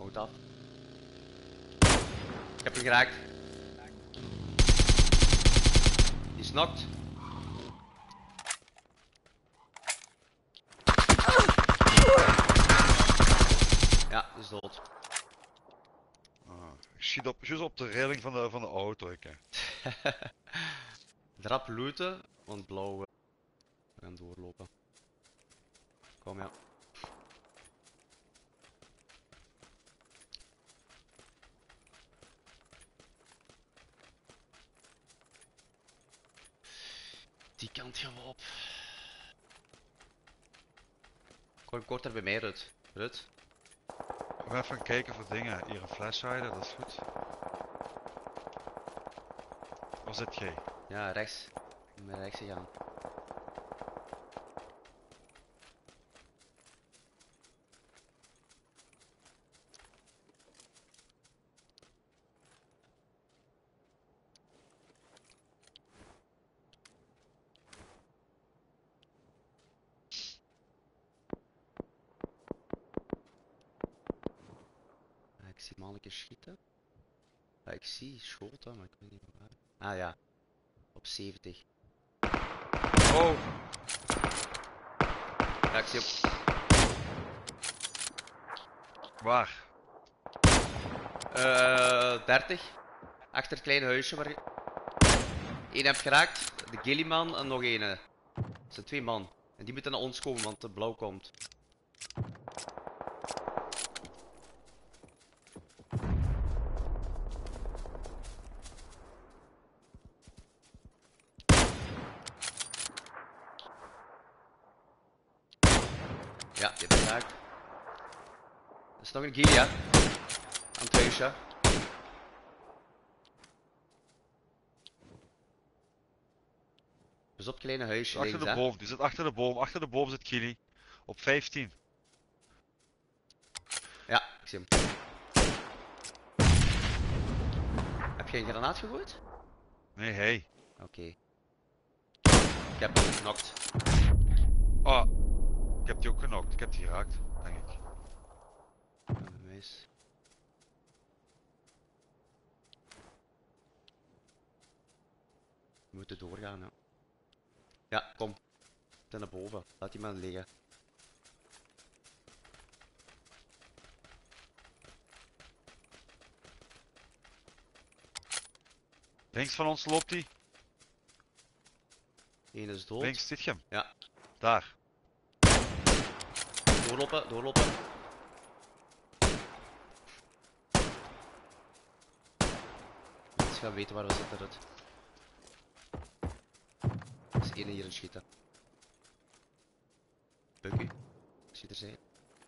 Houd af. Ik heb hem geraakt. Die is knocked. Ja, die is dood. Ik schiet juist op de reling van de auto. Drap looten, want blauw. We gaan doorlopen. Kom ja. Die kant gaan we op. Kom korter bij mij, Rut. Rut. We gaan even kijken voor dingen. Hier een flashhider, dat is goed. Waar zit jij? Ja, rechts. Met rechts gaan. Ik zie mannetjes schieten. Ja, ik zie schoten, maar ik weet niet waar. Ah ja, op 70. Oh! Ja, ik zie op. Waar? 30. Achter het kleine huisje waar je. Eén heb geraakt, de Gilliman en nog één. Het zijn 2 man. En die moeten naar ons komen, want de blauw komt. Ja, die heb ik geraakt. Er is nog een Gilia. Aan het huisje. Dus op het kleine huisje Achter links, de hè. boom, die zit achter de boom. Achter de boom zit Kili. Op 15. Ja, ik zie hem. Heb je een granaat gegooid? Nee, hij. Oké. Ik heb hem geknokt. Oh, ik heb die ook genokt. Ik heb die geraakt, denk ik. Mis. We moeten doorgaan, ja. Ja, kom. Ten naar boven. Laat die man liggen. Links van ons loopt hij. Eén is dood. Links, zit je hem? Ja. Daar. Doorlopen, doorlopen. Mensen gaan weten waar we zitten, Rut. Er is één hier in schieten. Buk u. Ik zie er zijn.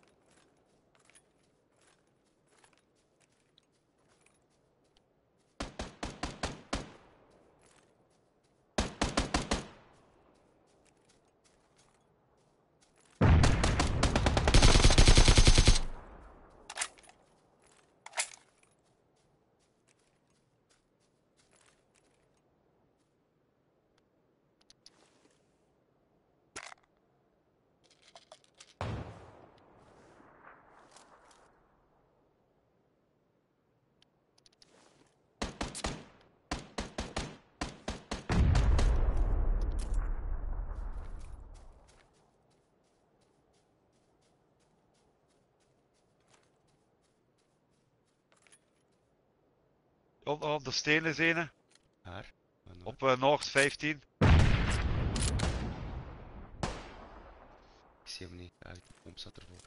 Op de stenen is ene. Waar? Op Noord 15. Ik zie hem niet. Ja, de pomp staat ervoor.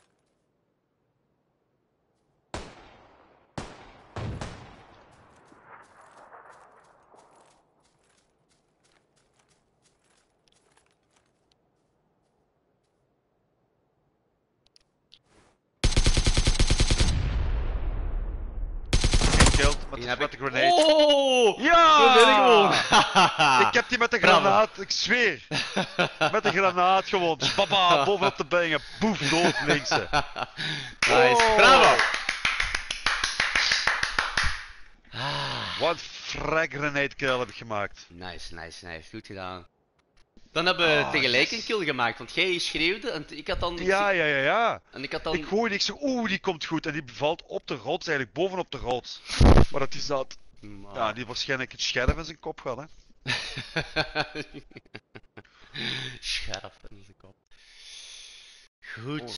Met de grenade. Oh! Ja! Dat ben ik gewoon. Ik heb die met de Bravo. granaat, ik zweer. Met de granaat gewoon. Papa, bovenop de benen. Boef, dood linkse. Nice. Oh. Bravo. Wat frag grenade kill heb ik gemaakt. Nice, nice, nice. Goed gedaan. Dan hebben we Ah, tegelijk yes. een kill gemaakt, want jij schreeuwde en ik had dan... Ja. En ik had dan... Ik gooide, ik zeg, oeh, die komt goed. En die valt op de rots, eigenlijk bovenop de rots. Waar dat die zat. Ja, die waarschijnlijk het scherf in zijn kop gehad, hè. Scherp in zijn kop. Goed.